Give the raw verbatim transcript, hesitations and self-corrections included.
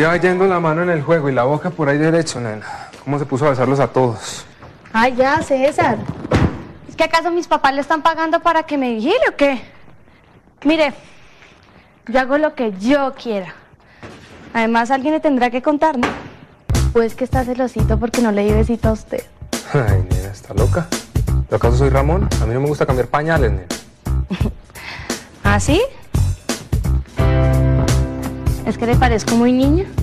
iba yendo la mano en el juego y la boca por ahí derecho, nena. ¿Cómo se puso a besarlos a todos? Ay, ya, César. ¿Es que acaso mis papás le están pagando para que me vigile o qué? Mire, yo hago lo que yo quiera. Además, alguien le tendrá que contar, ¿no? Pues que está celosito porque no le di besito a usted. Ay, nena, ¿está loca? ¿Yo acaso soy Ramón? A mí no me gusta cambiar pañales, nena. ¿Ah, sí? ¿Es que le parezco muy niña?